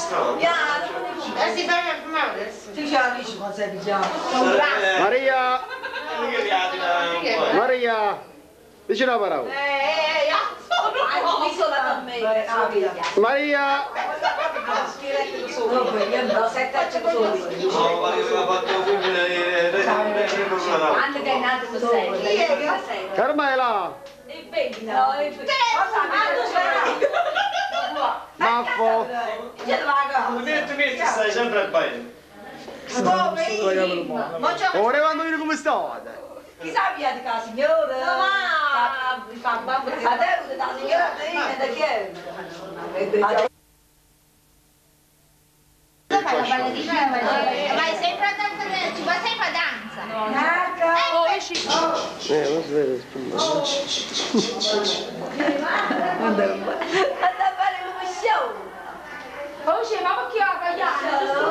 Si ferma a fumare adesso. Ti ce la dici quando sei pigiato? Maria! Maria! Dici una parola. Maria! Carmela! Maffo! Stai sempre al bagno. Ora quando vieni come state? Chi sapia di casa signore? A te da signora da chi è? Vai sempre a danza, ci va sempre a danza. Oh, esci. Non si vede Anda a fare come show. Oh, c'è ma perché ho cagliato?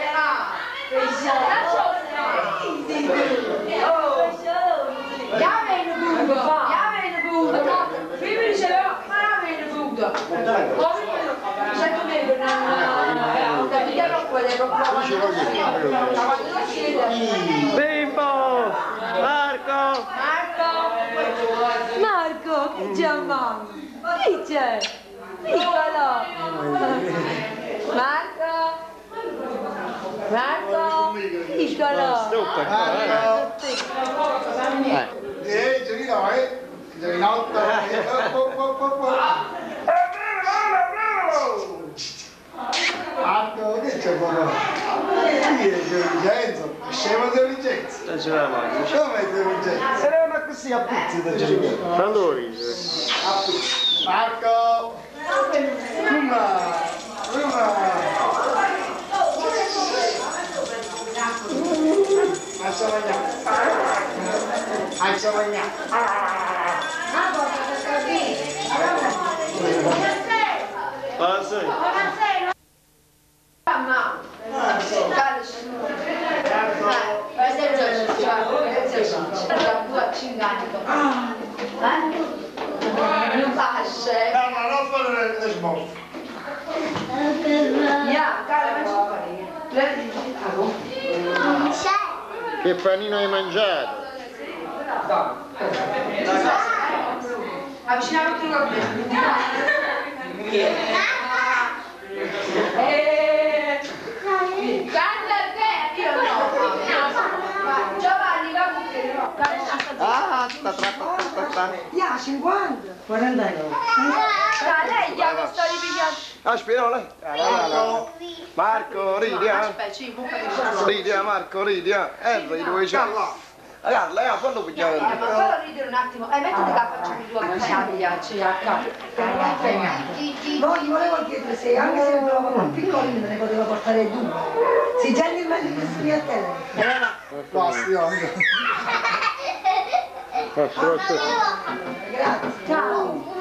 Ja bene budo, ja bene budo. Prima diceva, ma ja bene budo. Poi sento che non capitano quelle Bimbo! Marco! Marco, che c'è mamma? Chi c'è? Piccolo! Marco! Marco! Piccolo! Stoppa qua, Giorino, Giovinotto. Marco, che c'è qua? Chi è Vincenzo? Scemo di Vincenzo. non ce la mangio. Come di Vincenzo? Era una così a pizzi da Giorino. Quando ride? Marco! Ruma! Ah, sì. Non faccia. Ma non fare le smorfie. Che panino hai mangiato? Avvicinare il guarda te, io no. Giovanni, va Ah, Ya, 50. 49. lei gli ha sto ripigliando. Aspetta, lei. Marco, ridi, ridi, Marco, ridi, ridi, dove c'è? Carla, fallo pigliare. Fallo ridere un attimo. Mettiti che facciamo due accompagnarci a capo. No, gli volevo chiedere se anche se ne trovavo piccolino me ne poteva portare due. Se già gli meglio che si a te. Basti anche. Grazie. Ciao.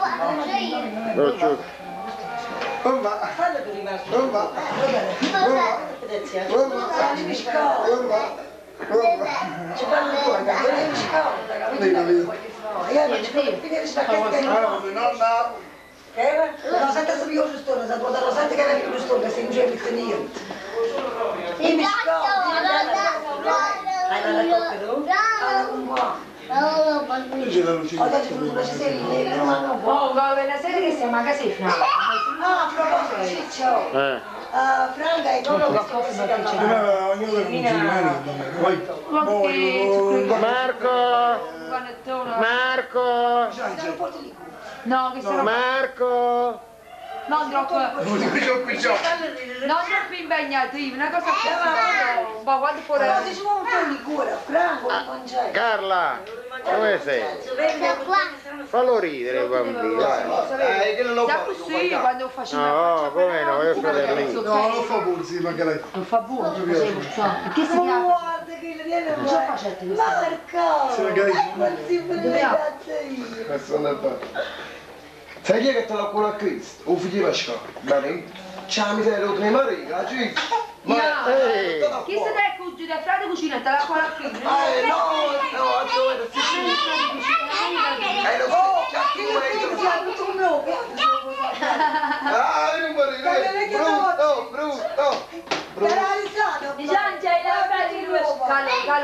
Fallo che rimasto. Ci fanno ancora, io ci cavo. Io non ci posso finire sta casa. Che era? No, senta se io giusto, non sapevo dare sente che era giusto, che si dice che io. Io mi scavo. Hai la tocca, no? Un po'. Oh, va bene, serie che siamo a casetta. Ah, a proposito, Ciccio. Franca è proprio qualcosa che c'è. Marco! No, che sono... Marco! Non troppo impegnativi, una cosa più... Ma quando fuori... No, diciamo un po' di cura, Franco, non c'è. Carla! Dove sei? Fallo ridere, bambino. Che non lo Già fa. così, quando facevo... No, come no, io fratello lì. No, non fa pulsi, manca lei. Non fa buono, facevo ciò. Che si Ma chiama? guarda che le viene Non c'è facette questo. Marco! Se magari... Ma si prende io. Questo non è bello. Sai chi è che te l'ha cura a Cristo? Un figlio di scuola. Bene? C'è la miseria di Maria, ci... Chi se te cucina, del frate cucina, te la qua qui. No, dove lo so, c'è chi vuole. Ah, non morire. Brutto, Oh, Era Alessandro. Di Giangia e la bella di lui. Calo.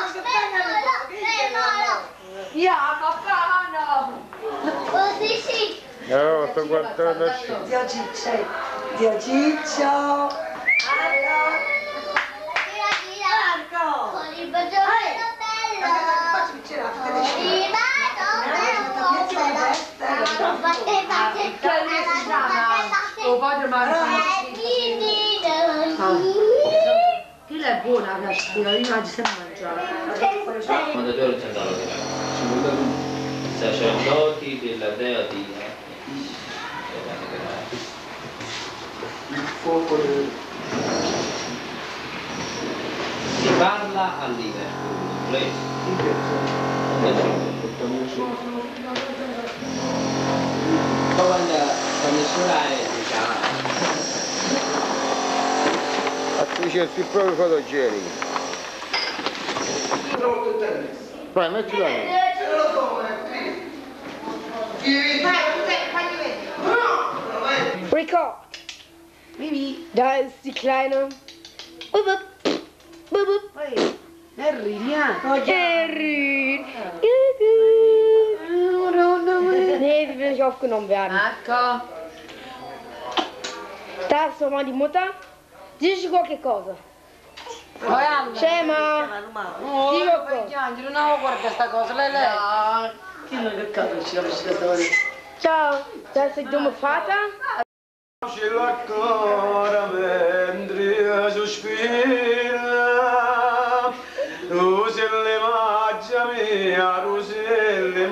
Ya, Capano. No, sto guardando. Zio Ciccio. Zio Ciccio. Oh, padre Chi è buona la spina, io non si mangiare. Fondatore sacerdoti della dea Dio. il fuoco del... Si parla a Liverpool, please. Quando suonare A qui c'è il più proprio fotogenico. Vai, mettilo lì. Record. Da ist die Kleine. Bup, bup. Bup, bup. Harry, Harry. Nee, sie will nicht aufgenommen werden. Ecco. Da ist nochmal die Mutter. Dici qualche cosa. Scema. Di qualcosa. non guarda sta cosa, lei. Chi non è che ci lascia storia? Ciao, da ist der dumme Vater. Ancora mentre sospira, Ruselle maggia mia, Ruselle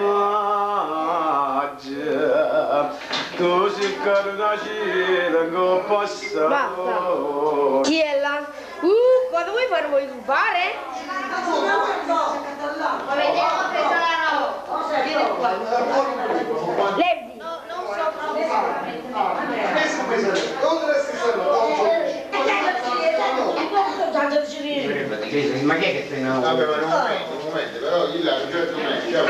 maggia, tu sei carnacina che passa. Basta. Chi è là? Cosa vuoi fare? Vuoi rubare? Levi. Ma chi è che frena? Vabbè, ma un momento, però lì là, un certo momento.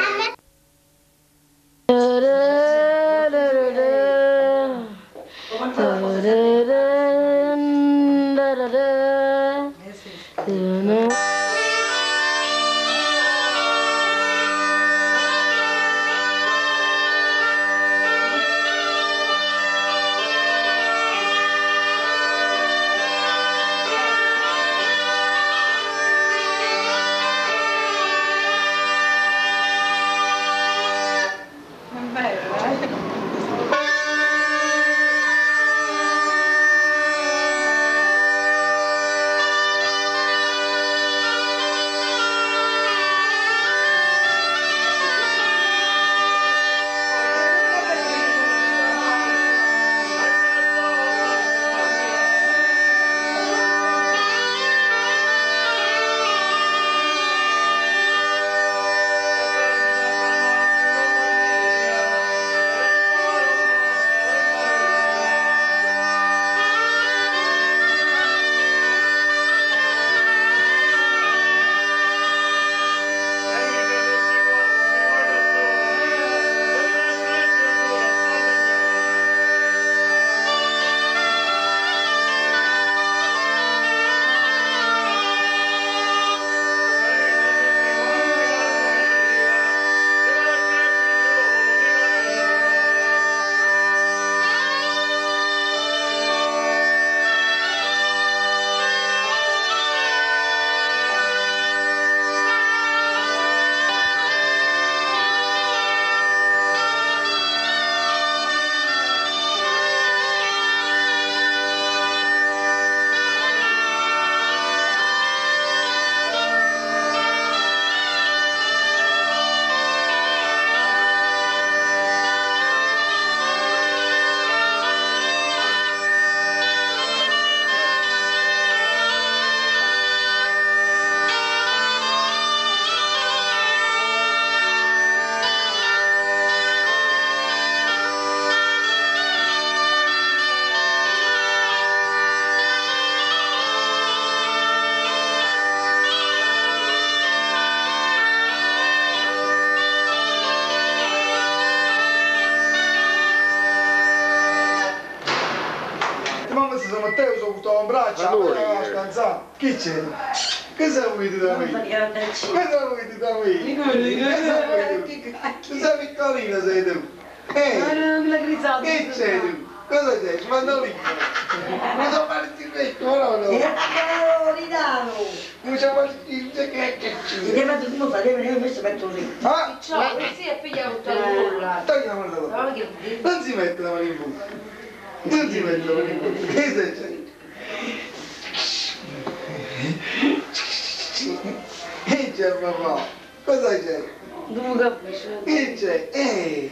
sto in braccio, a scanzare. Chi c'è? Cosa vuoi da me? Cosa vuoi da me? Cosa piccolina sei tu? Che c'è tu? Cosa c'è? Ci mando lì. Mi sono fatto il vecchio, no? Mi sono fatto il vecchio. Deve tu non fare, deve messo metto lì. Ah? Ciao, così è figlia tutta la nulla. Togliamo la roba. Non si mette la mano in bocca. Non si mette la mano in bocca. Che c'è? Che c'è papà? Cosa c'è? Non capisco. Che c'è?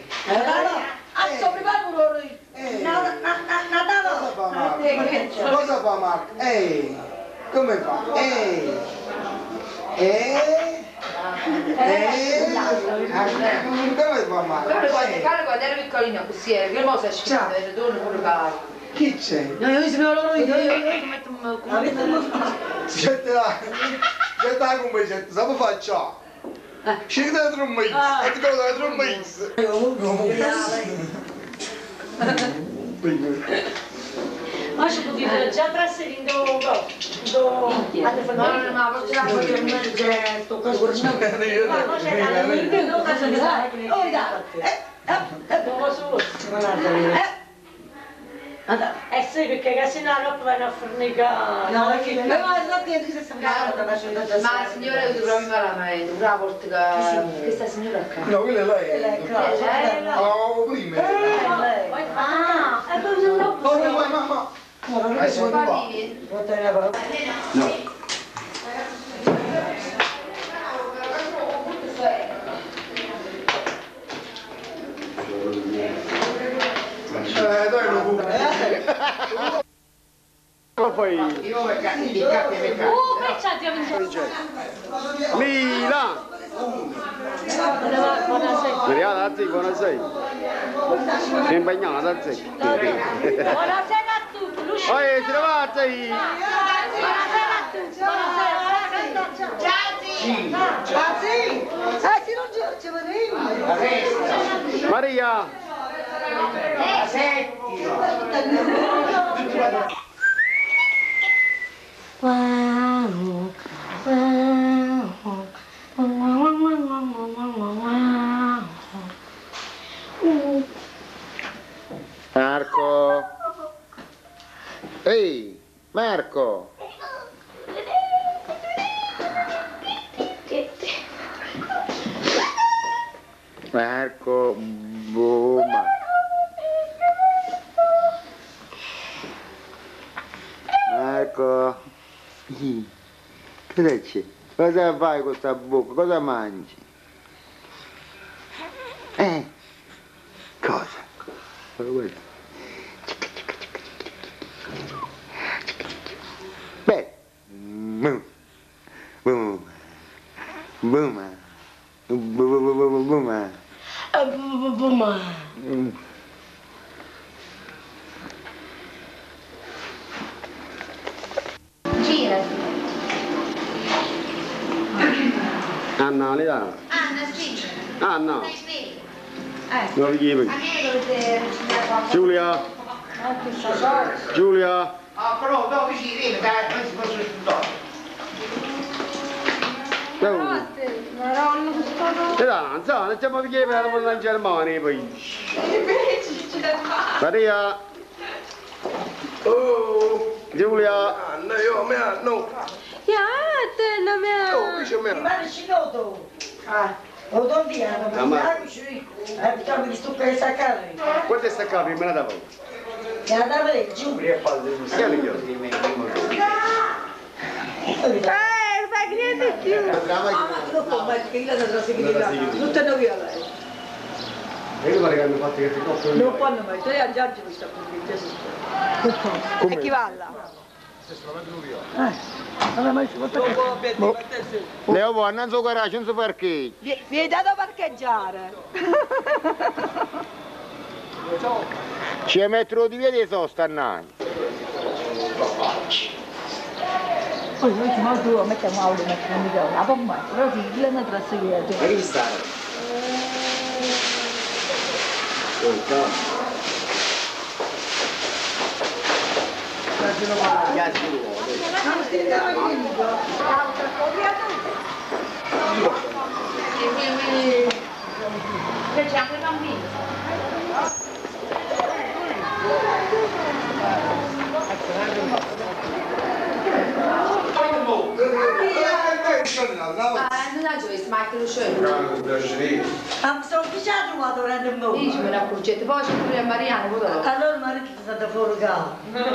Cosa fa Marco? Come fa? Come fa Marco? Carlo quando era piccolino così era, che mo sei scritto, era torno pure caro. Chi c'è? No, io si me lo io metto un C'è la come c'è, sapete facciamo? Scegli dentro un mix, e ti cosa dentro un mix. Ma ci può dire già trasferendo un po'. Ma forse la voglio un gesto, questo Non eh sì, perché se no non vanno a fornicare. No, perché ma la signora ha avuto proprio malamente, una volta che questa signora qua. No, quella è lei. Oh, prima. ah, e poi non lo Oh, mamma. Adesso vado qua. No. Dai, lo pure. Poi Perciati a Milan! Buonasera, zì, buonasera. Sei impegnata, zì. Buonasera a tutti, Lucia. Ehi, si levate! Buonasera a tutti. Maria! Marco! Ehi, Marco! Marco, boom! Marco! Cosa c'è? Cosa fai con questa bocca? Cosa mangi? Cosa? Beh, boom, boom, boom, boom, boom. Girati. Anna, li dà? Anna, sì. Ah, no. Dai, svegli. Non gli A me dovete... Giulia! Giulia! Ah, però dopo ci viene, dai, non si può sostituire. E dai, non stiamo a vedere per la Germania poi. Maria! Oh! Giulia! Anna, io mi hanno. Ja, te na me. Oh, qui c'è me. Rimane scinoto. Lo do via, non mi dai qui. Perché mi sto per staccare. Quanto è staccato? Me la davo. E andare giù. Stiamo io. Fai niente più. Non può mai che io non si vede. Non te ne via lei. E io che hanno fatto che ti coppio. Non fanno mai, tu hai già questa Come? E chi va là? Leo può andare in suo garage, non so perché. Vi hai dato parcheggiare. Ci mettono di via di sosta andando. Poi noi ci mangiamo, mettiamo auto, mettiamo mica una pomma, però si viene trasferito. Ma che stai? C'è anche il bambino. Non ha gioia, ma che lo sceglie. Sono fissato qua durante il mondo. Dici una crocetta, poi c'è pure a Mariano, Allora Maria è stata fuori casa.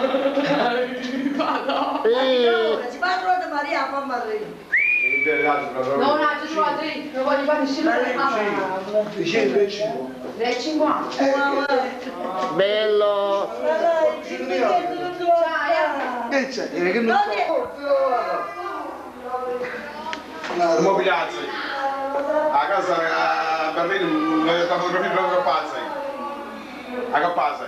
Si va a trovare Maria, fa Maria. non ha trovato lì, non voglio fare del 50. Bello! Che c'è? Che non Mobilazzi. A casa a Berlino non è stato proprio pazzo. A capazza.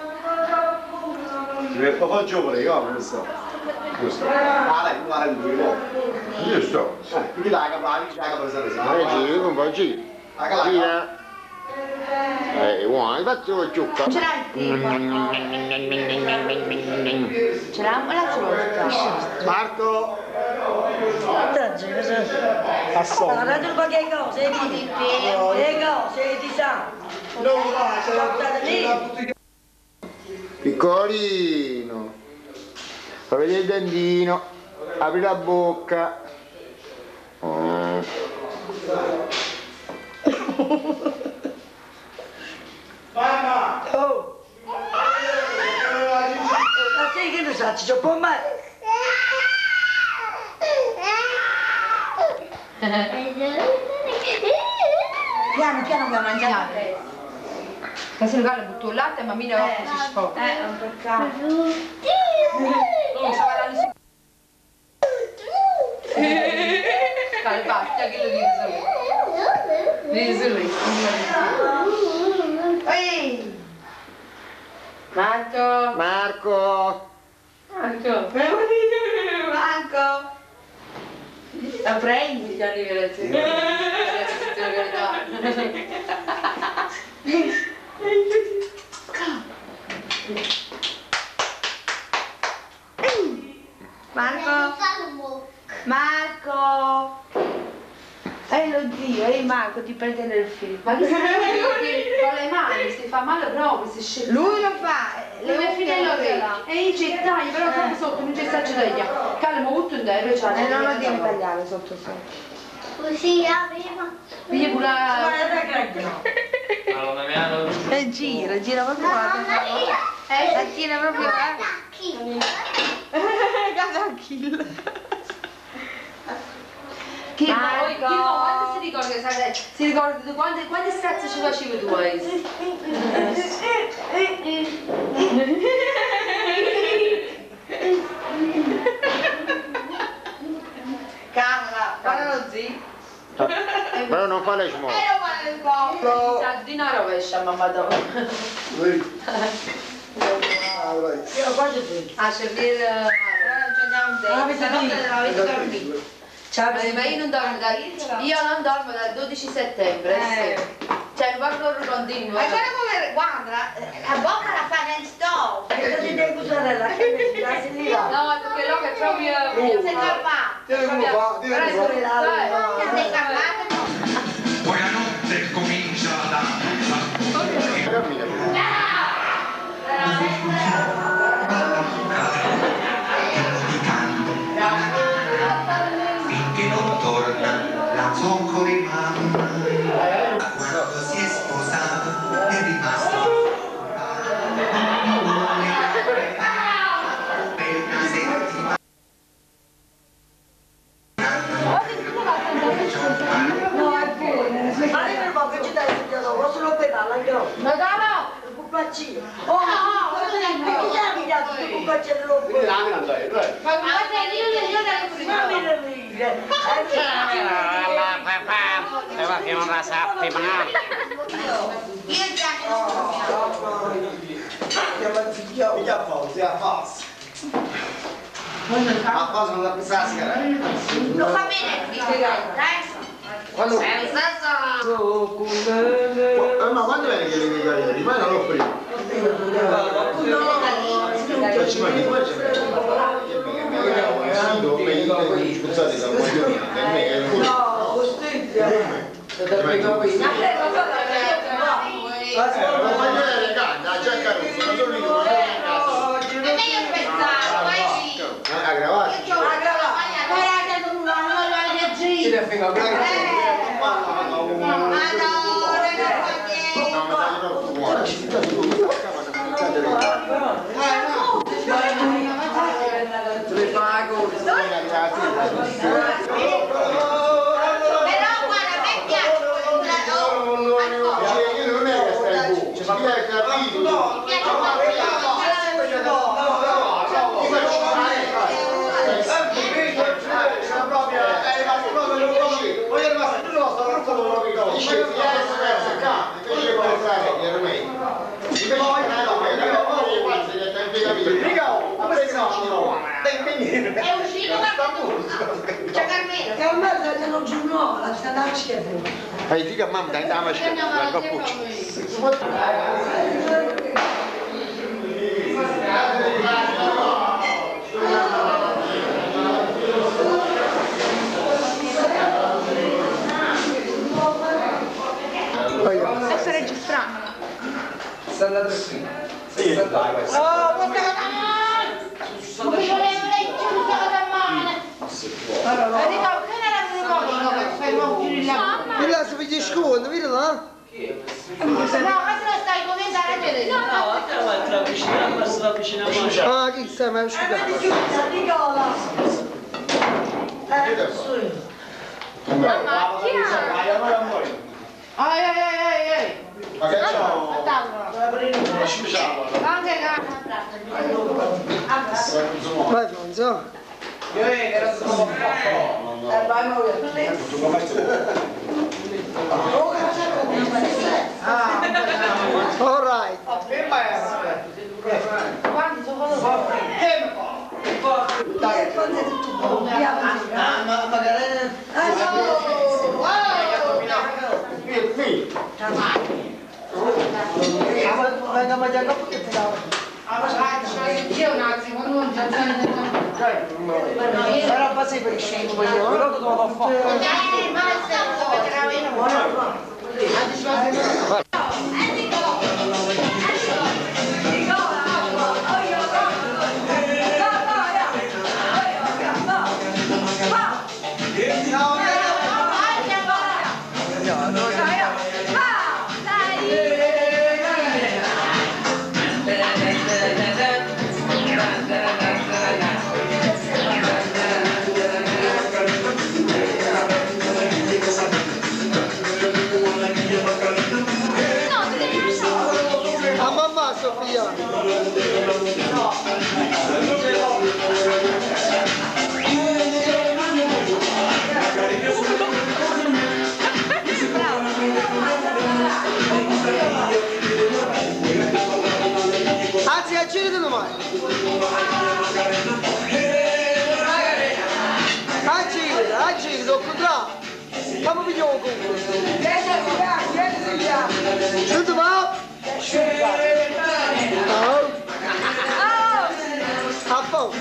Si fa giovane, io non so. Giusto. Guarda lui, giusto. Quindi la capace, la capace. Giri, un po' giri. Gira. Buono, infatti lo giucca. Ce l'hai? Ce l'ha? Ma la tua? Marco. Guarda un po' che cose, che cose ti sa. Piccolino. Fa vedere il dentino. Apri la bocca. Mamma! Oh! Ma sai che ne sa, ci sono mai? Piano piano mi ha mangiato. Se il gallo butto il latte, ma mi ne si sfoga. Un peccato. Non stava là Dai, basta, che lo dici solo. Dici solo. Ehi! Marco! Marco! Marco! Marco! La prendi, ti arriva Marco! Marco! Lo zio, Marco ti prende nel film. Ma che stai con le mani, si fa male proprio, si scende. Lui lo fa, le finello e dice dai, però proprio sotto, non c'è staccio taglia. Calmo, tutto in te, c'ha. Non lo devi tagliare sotto sotto. Così prima. Via pure la... gira proprio guarda. La gira proprio Gadachil. Chi quando si ricorda, si ricorda di quante strazze ci facevi tu? Camera, guarda lo zio. Però non fa le smorte. Sa di una rovescia mamma dopo. Io quasi qui. A servire... Ma io non dormo dal 12 settembre. Cioè, non parlo continuo. Ma guarda, la bocca la fa nel stove. Perché ti devi usare la sinistra? No, perché l'uomo è proprio... Sei calmato. Sei calmato. Buonanotte, comincia la finché non torna la zucco di mamma. Quando si è sposato è rimasto per una settimana. No, è buono. Ma io non posso ci dai studiato, posso non pedala anche no. No, no! Pupaccino. Oh, perché ti ha dato il pupaccino dello buono? Ma guarda, io devo prima. Ma mi ride. Che non la sappi mai. Io già A cosa non la pensassi, lo fa bene, mi spiegare, dai. Quando... Senza Ma quando è che le dico io? Poi non l'ho prima. Hai dica mamma dai andiamo a scrivere, cappuccio. Sto registrando. Sta andando qui. Sì, dai, Là si vede scuola, vedi là? No, ma se lo stai commentando Ah, chi sta? Ma è uscita. Ma che c'ho? Vai Franzo. All right. Venga a mangiare che ti davo. Sarà quasi per il scemo, però tu lo a mamma Sofia. Anzi, accendete domani. Accendete, al contrario. Fammi vedere un concorso. Senti ma? A posto.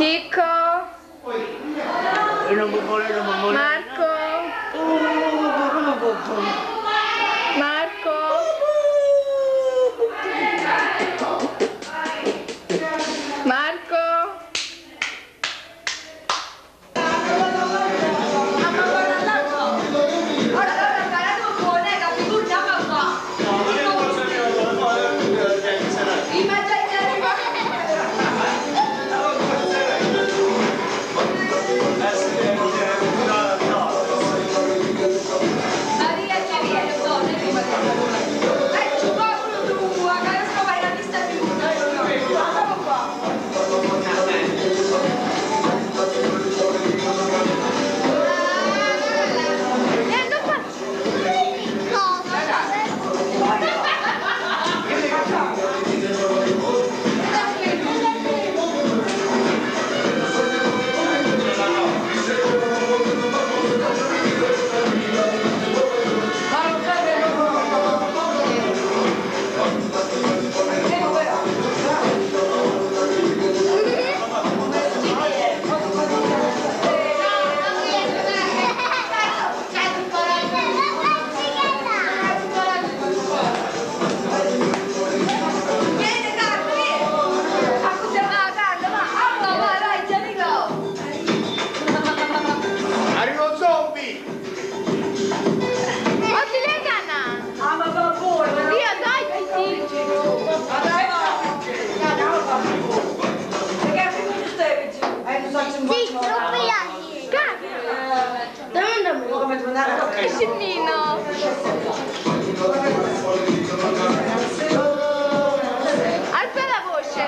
Chicco. Marco. Marco. Marco. Scimnino. Alza la voce.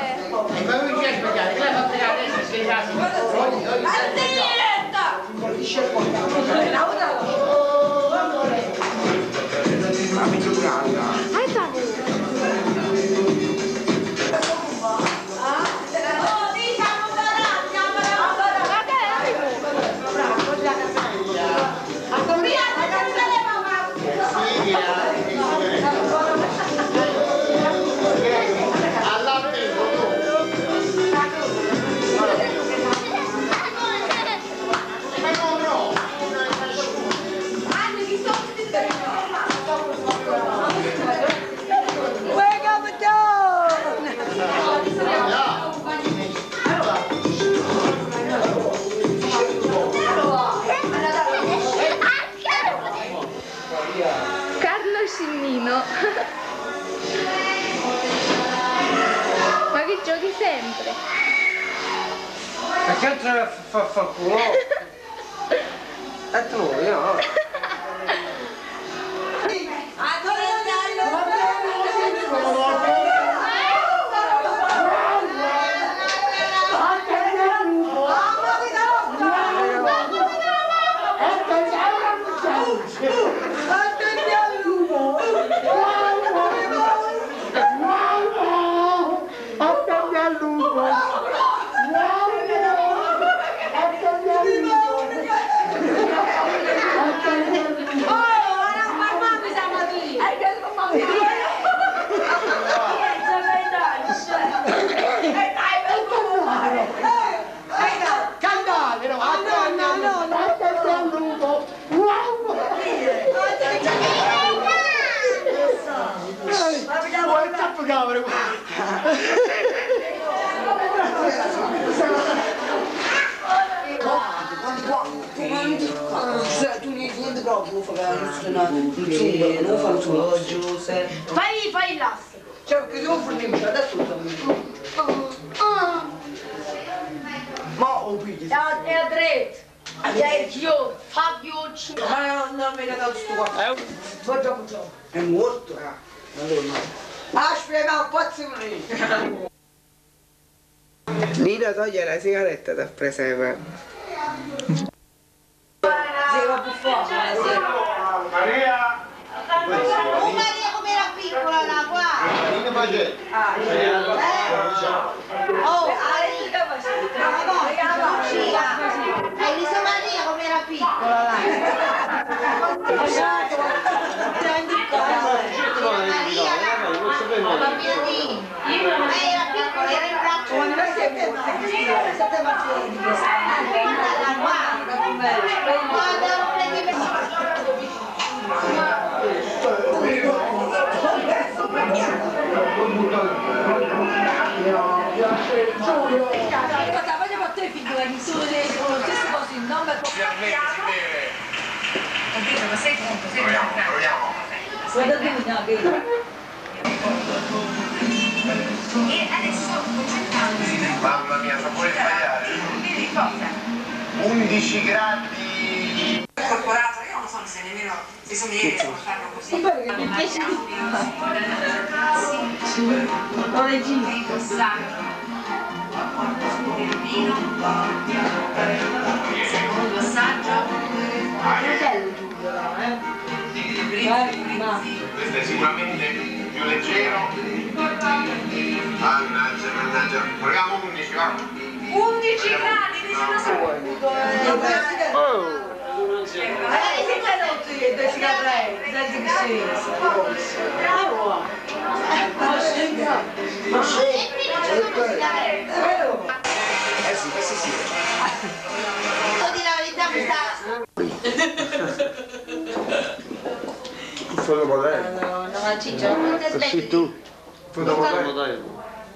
Carlo Scimnino. Ma che giochi sempre? Ma che te fa culo? E tu, io? Tu niente proprio, non fa il Fai il lasso. Cioè, che devo fornire adesso ma ho pigli. È a dritto. Io, Fabio C. Ma non mi ha dato sto qua. Gioco. È morto. Aspetta, un pazzo lì. Lino toglie la sigaretta da presepe. Maria! Maria come era piccola là, guarda. Oh, hai visto Maria come era piccola là? Maria, bambina lì. Era piccola, era in braccio. Voglio a te figlio che sono le stesse cose in nome ma sei pronto? Proviamo. Guarda tu, no, che e adesso concentratevi. Mamma mia, non vuoi sbagliare. 11 gradi. Corporato, io non so se nemmeno se somigliere a farlo così. Mi piace non è giusto. Secondo assaggio. Questo è sicuramente più leggero. Mannaggia. Proviamo 11, va? 11 gradi, vicino saluto. Sì. Devo dire la verità, mi sta... Fotomodello. No, ma Ciccio, non ti aspetti? Sì, tu. Fotomodello.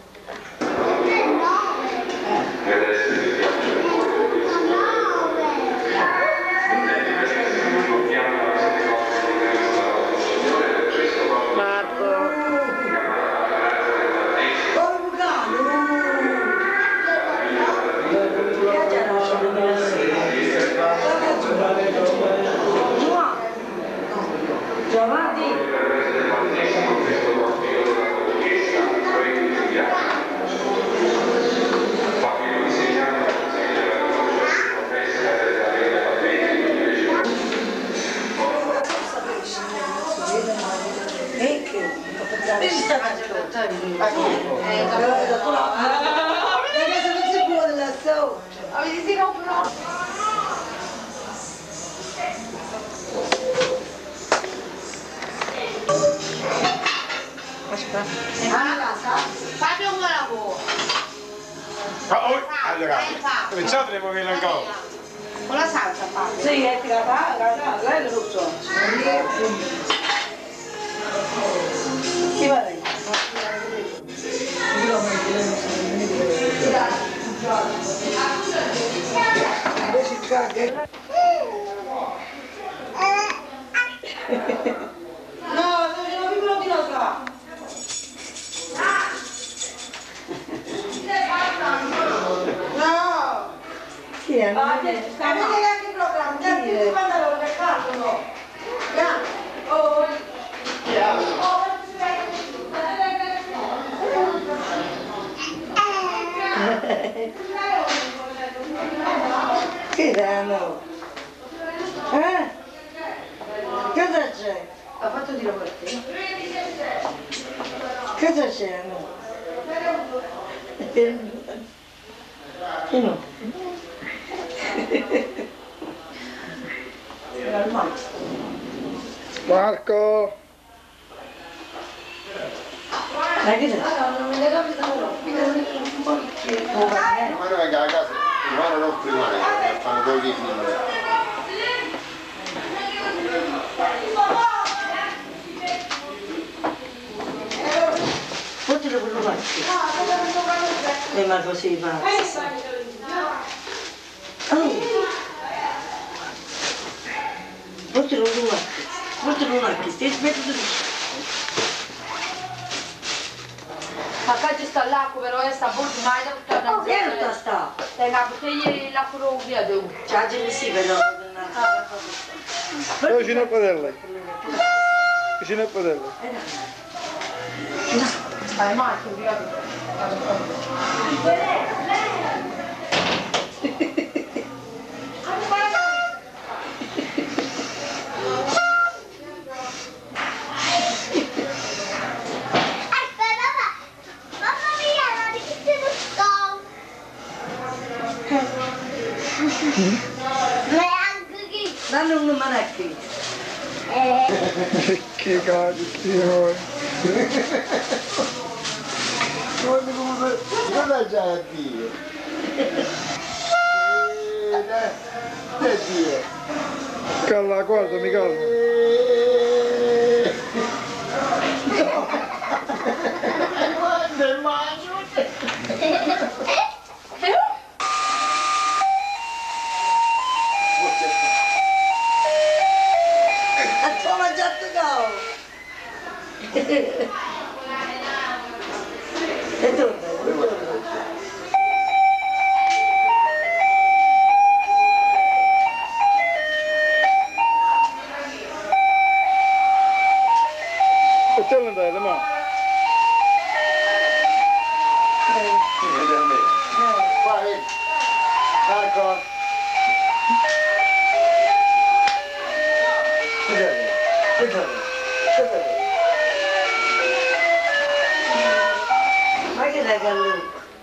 Fate un buon lavoro. Allora, cominciate a muovere il gol. Con la salsa fate. Sì, ti la fa, lei lo so. Chi va lei? No, sono piccolo di nostra. No! Chi è? Avete anche il programma, anche il pantalone del caldo, no? Oh! Che danno? Cosa c'è? Ha fatto dire per te? Cosa c'è? Che no? Marco! Ma che c'è? Ma noi venga a casa, rimane non prima, fanno poi di fine. Potete quello fare? Ma così fa. Potete un attimo, ti aspetto tu. Ma qua ci sta l'acqua, però sta bordo mai da tutta la Che sta? Tenga, perché l'acqua via devo. C'ha già sì, però. Vicino a padelle. Vicino a padelle. Stai Marco, Danno una manacchi. Che cazzo, guarda come... Cosa c'è a dire? Che dire? Calla, guarda, mi calma. Guarda il mangio! Ho mangiato no! E torna. E te lo andate, ma? Qua, vedi? Marco! Ma che la gallina?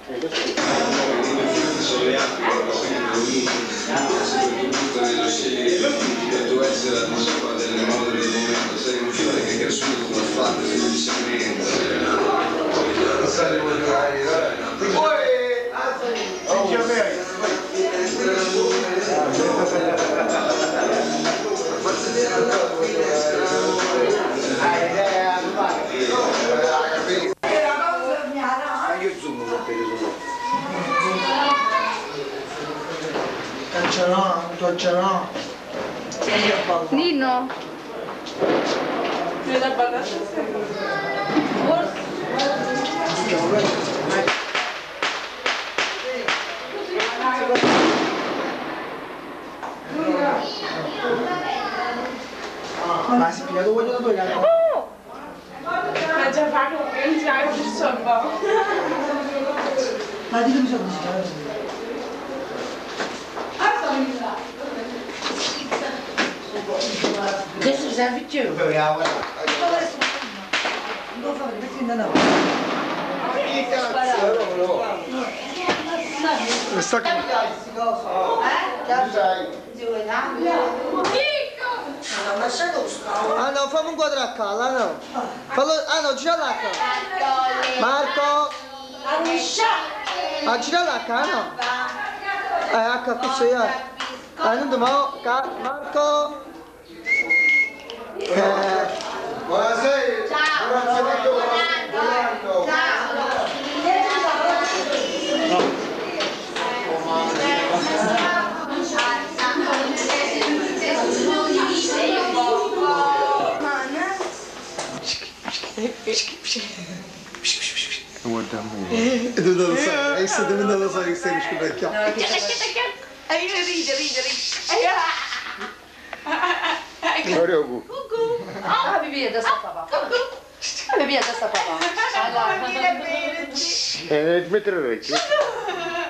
Deve essere l'atmosfera delle mode del momento, sei un fiore che è cresciuto con fatte semplicemente. Anche il zoom per preso. Tocciano. Nino. Mi da patate. Ma si piglia dove voglio da Ma già fatto che non si ha più soldo. Ma ditemi se non si chiama. Questo serve più. Non lo fa perché non no. Sta qui. Ah no, fammi un quadro a cala, no. Fallo, ah no, gira la cara. Marco. Ah, gira la cara, no. H così, non dobbiamo, Marco. Buonasera! Ciao! Guarda me. E tu non lo sai, e se tu non lo sai che stai riscoprecchiando. Oriogu. Ah, bebida dessa papà. Bebida dessa papà. Mettere l'orecchio.